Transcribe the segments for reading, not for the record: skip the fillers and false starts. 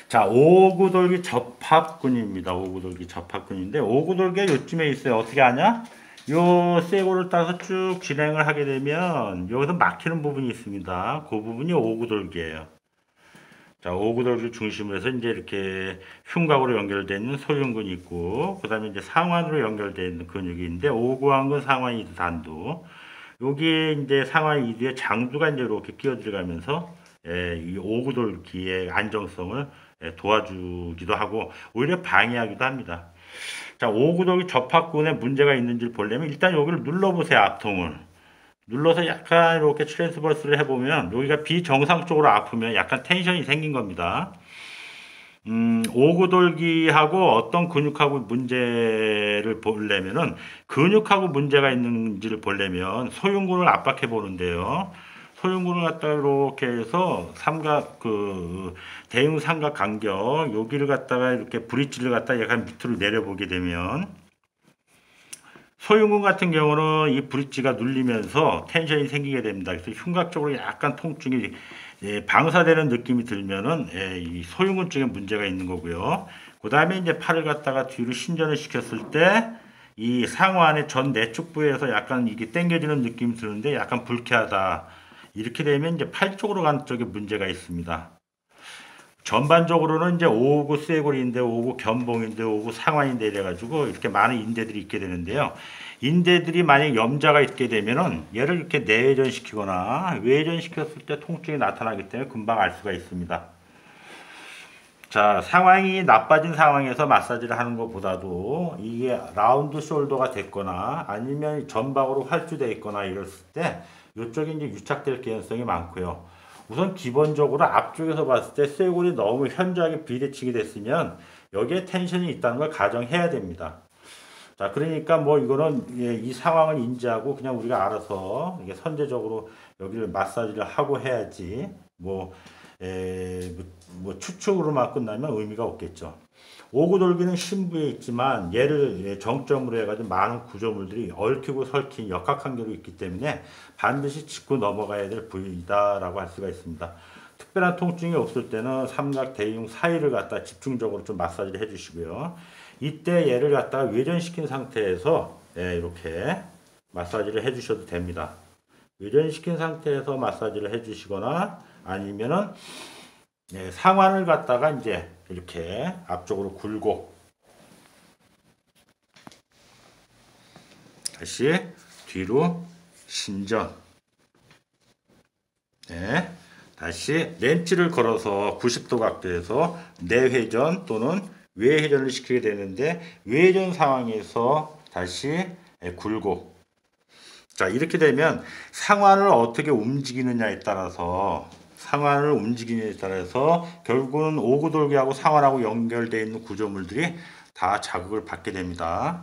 자, 오구돌기 접합근입니다. 오구돌기 접합근인데 오구돌기가 요쯤에 있어요. 어떻게 하냐? 요 쇠고를 따서 쭉 진행을 하게 되면 여기서 막히는 부분이 있습니다. 그 부분이 오구돌기예요. 자, 오구돌기 중심으로 해서 이제 이렇게 흉곽으로 연결되어 있는 소흉근이 있고, 그 다음에 이제 상완으로 연결되어 있는 근육이 있는데, 오구왕근, 상완, 이두, 단두. 여기에 이제 상완, 이두에 장두가 이제 이렇게 끼어 들어가면서, 이 오구돌기의 안정성을 도와주기도 하고, 오히려 방해하기도 합니다. 자, 오구돌기 접합근에 문제가 있는지를 보려면, 일단 여기를 눌러보세요, 앞통을. 눌러서 약간 이렇게 트랜스버스를 해보면 여기가 비정상적으로 아프면 약간 텐션이 생긴 겁니다. 오구돌기하고 어떤 근육하고 문제를 보려면은 근육하고 문제가 있는지를 보려면 소흉근을 압박해 보는데요. 소흉근을 갖다가 이렇게 해서 삼각 대흉 삼각 간격 여기를 갖다가 이렇게 브릿지를 갖다가 약간 밑으로 내려보게 되면 소흉근 같은 경우는 이 브릿지가 눌리면서 텐션이 생기게 됩니다. 그래서 흉곽 쪽으로 약간 통증이 방사되는 느낌이 들면은 이 소흉근 쪽에 문제가 있는 거고요. 그 다음에 이제 팔을 갖다가 뒤로 신전을 시켰을 때 이 상완의 전 내축 부에서 약간 이게 당겨지는 느낌이 드는데 약간 불쾌하다. 이렇게 되면 이제 팔 쪽으로 가는 쪽에 문제가 있습니다. 전반적으로는 이제 오구 쇄골인데 오구 견봉인데 오구 상완인데 이래가지고 이렇게 많은 인대들이 있게 되는데요. 인대들이 만약 염자가 있게 되면은 얘를 이렇게 내외전시키거나 외전시켰을 때 통증이 나타나기 때문에 금방 알 수가 있습니다. 자, 상황이 나빠진 상황에서 마사지를 하는 것보다도 이게 라운드 숄더가 됐거나 아니면 전방으로 활주되어 있거나 이랬을 때 이쪽에 이제 유착될 가능성이 많고요. 우선 기본적으로 앞쪽에서 봤을 때 쇄골이 너무 현저하게 비대칭이 됐으면 여기에 텐션이 있다는 걸 가정해야 됩니다. 자, 그러니까 뭐 이거는 이 상황을 인지하고 그냥 우리가 알아서 이게 선제적으로 여기를 마사지를 하고 해야지 뭐 추측으로만 끝나면 의미가 없겠죠. 오구돌기는 심부에 있지만 얘를 정점으로 해가지고 많은 구조물들이 얽히고 설킨 역학관계로 있기 때문에 반드시 짚고 넘어가야 될 부위다라고 할 수가 있습니다. 특별한 통증이 없을 때는 삼각 대흉 사이를 갖다 집중적으로 좀 마사지를 해주시고요. 이때 얘를 갖다가 외전시킨 상태에서 이렇게 마사지를 해주셔도 됩니다. 외전시킨 상태에서 마사지를 해주시거나 아니면은 상완을 갖다가 이제 이렇게 앞쪽으로 굴고 다시 뒤로 신전 다시 렌치를 걸어서 90도 각도에서 내회전 또는 외회전을 시키게 되는데 외회전 상황에서 다시 굴고 자 이렇게 되면 상완을 어떻게 움직이느냐에 따라서 결국은 오구돌기하고 상완하고 연결되어 있는 구조물들이 다 자극을 받게 됩니다.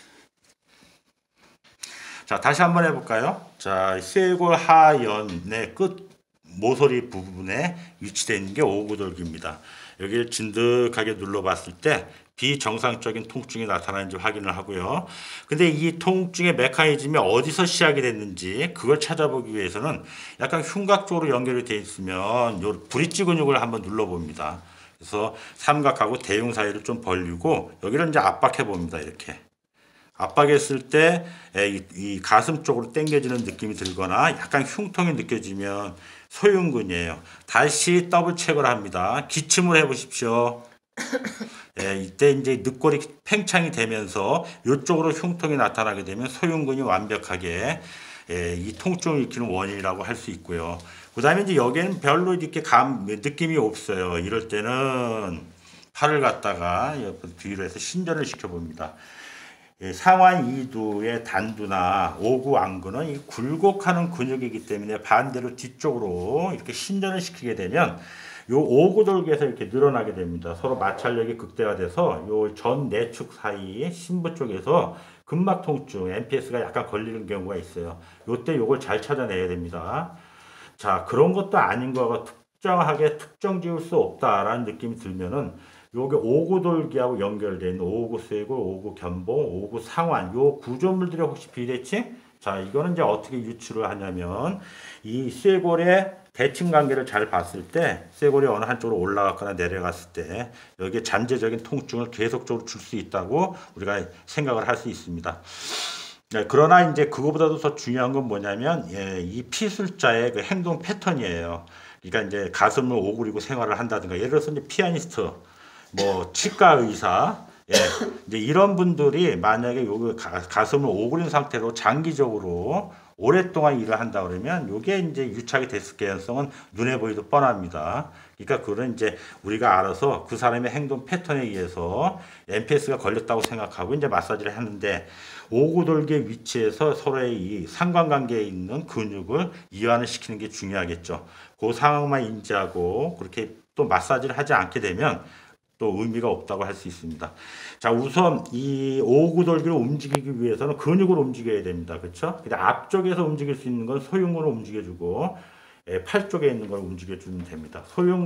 자, 다시 한번 해볼까요? 자, 쇄골 하연의 끝 모서리 부분에 위치되어 있는 게 오구돌기입니다. 여기를 진득하게 눌러봤을 때 비정상적인 통증이 나타나는지 확인을 하고요. 근데 이 통증의 메커니즘이 어디서 시작이 됐는지 그걸 찾아보기 위해서는 약간 흉곽 쪽으로 연결이 되어 있으면 요 브릿지 근육을 한번 눌러봅니다. 그래서 삼각하고 대흉 사이를 좀 벌리고 여기를 이제 압박해 봅니다. 이렇게. 압박했을 때 이 가슴 쪽으로 당겨지는 느낌이 들거나 약간 흉통이 느껴지면 소흉근이에요. 다시 더블 체크를 합니다. 기침을 해보십시오. 이때 이제 늑골이 팽창이 되면서 이쪽으로 흉통이 나타나게 되면 소흉근이 완벽하게 이 통증을 일으키는 원인이라고 할 수 있고요. 그 다음에 이제 여기에는 별로 이렇게 느낌이 없어요. 이럴 때는 팔을 갖다가 뒤로 해서 신전을 시켜봅니다. 상완 이두의 단두나 오구 안근은 이 굴곡하는 근육이기 때문에 반대로 뒤쪽으로 이렇게 신전을 시키게 되면 요 오구돌기에서 이렇게 늘어나게 됩니다. 서로 마찰력이 극대화돼서 요 전 내축 사이 심부 쪽에서 근막 통증, MPS가 약간 걸리는 경우가 있어요. 요때 요걸 잘 찾아내야 됩니다. 자, 그런 것도 아닌 거가 특정하게 특정 지을 수 없다라는 느낌이 들면은 요게 오구돌기하고 연결되어 있는 오구 쇄골, 오구 견봉, 오구 상완 요 구조물들이 혹시 비대칭? 자, 이거는 이제 어떻게 유추를 하냐면 이 쇄골의 대칭 관계를 잘 봤을 때 쇄골이 어느 한쪽으로 올라갔거나 내려갔을 때 여기에 잠재적인 통증을 계속적으로 줄 수 있다고 우리가 생각을 할 수 있습니다. 네, 그러나 이제 그거보다도 더 중요한 건 뭐냐면 이 피술자의 그 행동 패턴이에요. 그러니까 이제 가슴을 오그리고 생활을 한다든가 예를 들어서 이제 피아니스트, 뭐 치과 의사, 이제 이런 분들이 만약에 요 가슴을 오그린 상태로 장기적으로 오랫동안 일을 한다 그러면 요게 이제 유착이 됐을 가능성은 눈에 보이도 뻔합니다. 그러니까 그거는 이제 우리가 알아서 그 사람의 행동 패턴에 의해서 MPS가 걸렸다고 생각하고 이제 마사지를 하는데 오구돌기의 위치에서 서로의 이 상관관계에 있는 근육을 이완을 시키는 게 중요하겠죠. 그 상황만 인지하고 그렇게 또 마사지를 하지 않게 되면 또 의미가 없다고 할 수 있습니다. 자, 우선 이 오구돌기를 움직이기 위해서는 근육을 움직여야 됩니다. 그렇죠? 근데 앞쪽에서 움직일 수 있는 건 소흉근을 움직여주고 팔 쪽에 있는 걸 움직여주면 됩니다.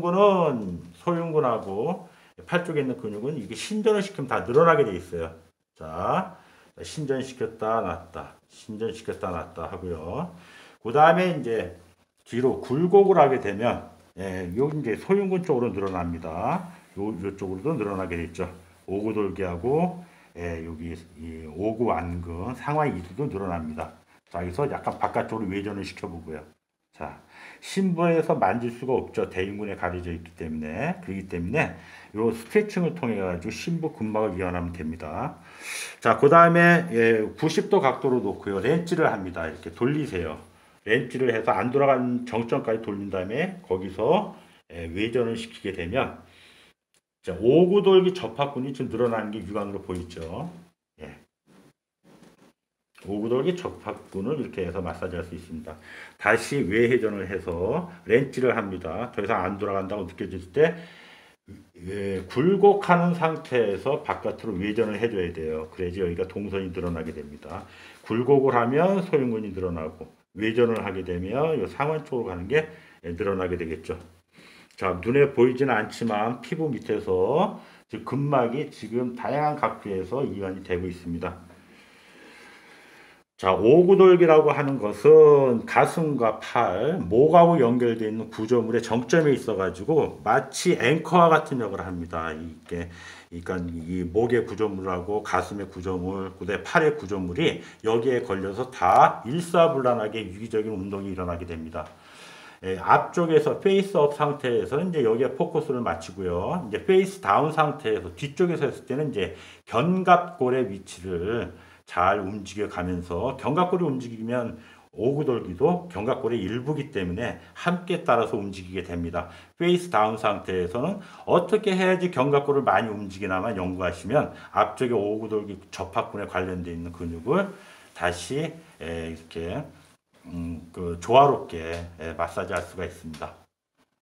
소흉근하고 팔 쪽에 있는 근육은 이게 신전을 시키면 다 늘어나게 돼 있어요. 자, 신전시켰다 놨다, 신전시켰다 놨다 하고요. 그 다음에 이제 뒤로 굴곡을 하게 되면 여기 이제 소흉근 쪽으로 늘어납니다. 요쪽으로도 늘어나게 됐죠. 오구돌기하고 여기 이 오구 완근 상하 이두도 늘어납니다. 자, 여기서 약간 바깥쪽으로 외전을 시켜보고요. 자, 심부에서 만질 수가 없죠. 대인근에 가려져 있기 때문에. 그렇기 때문에 요 스트레칭을 통해 가지고 심부 근막을 이완하면 됩니다. 자, 그 다음에 90도 각도로 놓고요. 렌치를 합니다. 이렇게 돌리세요. 렌치를 해서 안 돌아간 정점까지 돌린 다음에 거기서 외전을 시키게 되면 자, 오구돌기 접합근이 지금 늘어나는 게 육안으로 보이죠. 오구돌기 접합근을 이렇게 해서 마사지할 수 있습니다. 다시 외회전을 해서 렌치를 합니다. 더 이상 안 돌아간다고 느껴질 때 굴곡하는 상태에서 바깥으로 외전을 해줘야 돼요. 그래야지 여기가 동선이 늘어나게 됩니다. 굴곡을 하면 소흉근이 늘어나고 외전을 하게 되면 이 상완 쪽으로 가는 게 늘어나게 되겠죠. 자, 눈에 보이지는 않지만 피부 밑에서 지금 근막이 지금 다양한 각도에서 이완이 되고 있습니다. 자, 오구돌기라고 하는 것은 가슴과 팔, 목하고 연결되어 있는 구조물의 정점에 있어가지고 마치 앵커와 같은 역할을 합니다. 이게 그러니까 이 목의 구조물하고 가슴의 구조물, 그다음에 팔의 구조물이 여기에 걸려서 다 일사불란하게 유기적인 운동이 일어나게 됩니다. 앞쪽에서 페이스업 상태에서 이제 여기에 포커스를 맞추고요. 이제 페이스 다운 상태에서 뒤쪽에서 했을 때는 이제 견갑골의 위치를 잘 움직여 가면서 견갑골이 움직이면 오구돌기도 견갑골의 일부이기 때문에 함께 따라서 움직이게 됩니다. 페이스 다운 상태에서는 어떻게 해야지 견갑골을 많이 움직이나만 연구하시면 앞쪽에 오구돌기 접합근에 관련되어 있는 근육을 다시 이렇게 조화롭게 마사지 할 수가 있습니다.